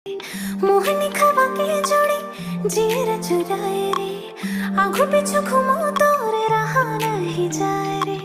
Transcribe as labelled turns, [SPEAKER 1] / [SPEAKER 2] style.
[SPEAKER 1] मोहनी खवा के जोड़ी जीर चुराए रे, आंखों पीछू घुमो तो रे रहा नहीं जाए रे।